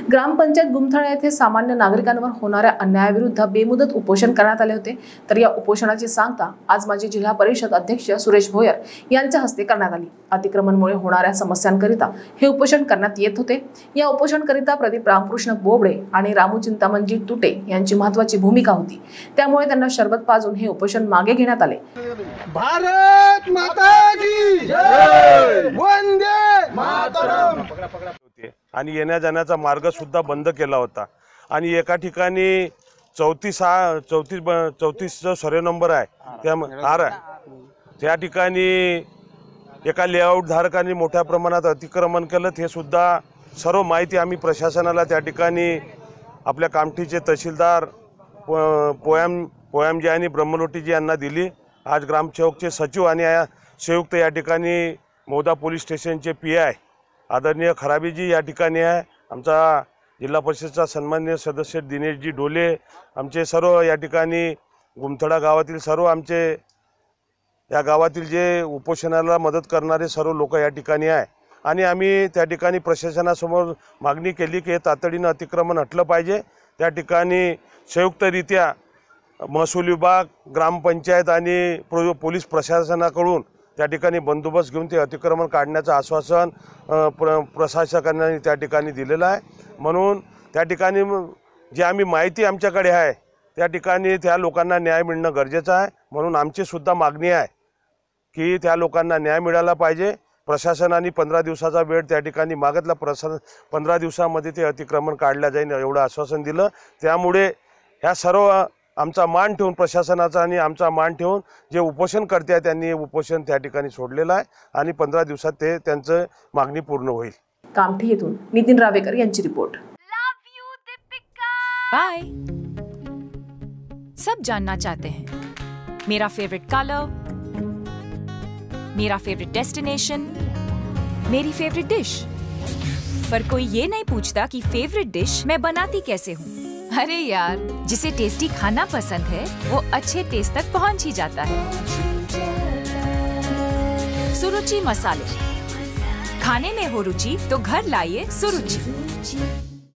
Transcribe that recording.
ग्रामपंचायत गुमथळा येथे सामान्य नागरिकांवर होणाऱ्या अन्यायाविरुद्ध बेमुदत उपोषण करण्यात आले होते। तर या उपोषणाची सांगता आज माजी जिल्हा परिषद अध्यक्ष सुरेश भोयर यांच्या हस्ते करण्यात आली। अतिक्रमणमुळे होणाऱ्या समस्यांकरिता हे उपोषण करण्यात येत होते। या उपोषणकरिता प्रदीप रामकृष्ण बोबडे आणि रामू चिंतामणजी तुटे यांची महत्त्वाची भूमिका होती। त्यामुळे त्यांना शरबत पाजून हे उपोषण मागे घेण्यात आले। भारत माता की जय, वंदे मातरम। आणि येण्या जाण्याचा मार्ग सुद्धा बंद केला होता। आणि एका ठिकाणी 34 जो सर्वे नंबर आहे त्या ठिकाणी एका लेआउट धारकांनी मोठ्या प्रमाणात अतिक्रमण केलं। हे सुद्धा सर्व माहिती आम्ही प्रशासनाला त्या ठिकाणी आपल्या कामठीचे तहसीलदार पोयामजी आणि ब्रह्मलोटीजी यांना दिली। आज ग्रामसेवकचे सचिव आणि संयुक्त या ठिकाणी मौदा पोलीस स्टेशनचे PI आदरणीय खराबीजी या ठिकाणी आहे। आमचा जिल्हा परिषदचा सन्माननीय सदस्य दिनेशजी डोले, आमचे सर्व या ठिकाणी गुमथळा गावातील सर्व आमचे या गावातील जे उपोषणाला मदत करणारे सर्व लोक या ठिकाणी आहे। आणि आम्ही त्या ठिकाणी प्रशासनासमोर मागणी केली की तातडीने अतिक्रमण हटलं पाहिजे। त्या ठिकाणी संयुक्तरित्या महसूल विभाग, ग्रामपंचायत आणि पोलीस प्रशासनाकडून त्या ठिकाणी बंदोबस्त घेऊन ते अतिक्रमण काढण्याचं आश्वासन प्रशासकांनी त्या ठिकाणी दिलेलं आहे। म्हणून त्या ठिकाणी जी आम्ही माहिती आमच्याकडे आहे त्या ठिकाणी त्या लोकांना न्याय मिळणं गरजेचं आहे। म्हणून आमची सुद्धा मागणी आहे की त्या लोकांना न्याय मिळाला पाहिजे। प्रशासनाने 15 दिवसाचा वेळ त्या ठिकाणी मागितला। 15 दिवसामध्ये ते अतिक्रमण काढलं जाईल एवढं आश्वासन दिलं। त्यामुळे ह्या सर्व आमचा मान ठेवून प्रशासनाचा आणि आमचा मान ठेवून जे उपोषण करते आहे त्यांनी उपोषण त्या ठिकाणी सोडलेलं आहे आणि 15 दिवसात ते त्यांचं मागणी पूर्ण होईल। कामठी येथून नितीन रावेकर यांची रिपोर्ट। बाय। सब जानना चाहते हैं मेरा फेवरेट कलर, मेरा फेवरेट डेस्टिनेशन, मेरी फेवरेट डिश, पर कोई ये नहीं पूछता कि फेवरेट डिश मैं बनाती कैसे हूँ। अरे यार, जिसे टेस्टी खाना पसंद है वो अच्छे टेस्ट तक पहुँच ही जाता है। सुरुचि मसाले, खाने में हो रुचि तो घर लाइए सुरुचि।